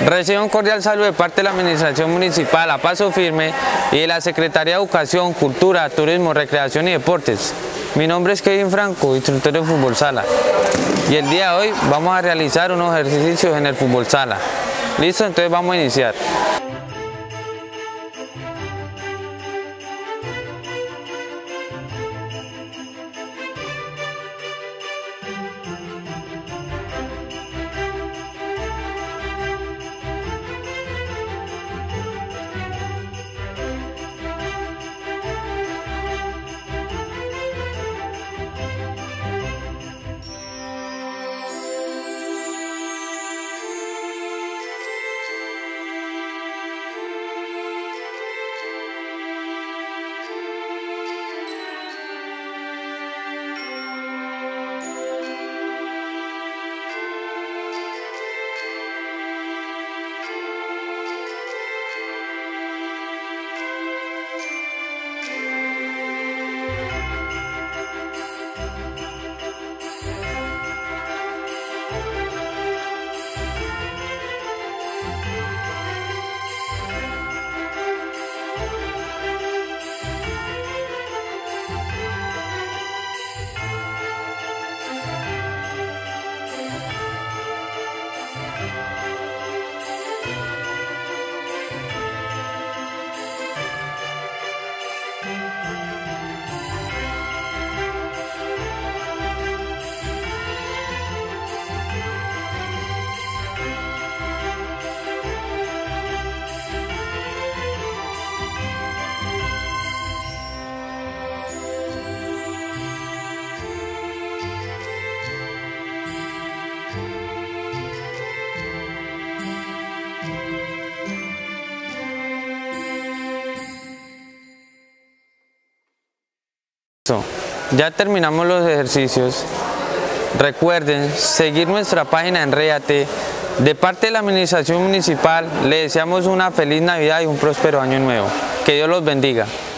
Recibo un cordial saludo de parte de la Administración Municipal a Paso Firme y de la Secretaría de Educación, Cultura, Turismo, Recreación y Deportes. Mi nombre es Kevin Franco, instructor de fútbol sala. Y el día de hoy vamos a realizar unos ejercicios en el fútbol sala. ¿Listo? Entonces vamos a iniciar. Ya terminamos los ejercicios. Recuerden seguir nuestra página en Réate. De parte de la Administración Municipal, le deseamos una feliz Navidad y un próspero año nuevo. Que Dios los bendiga.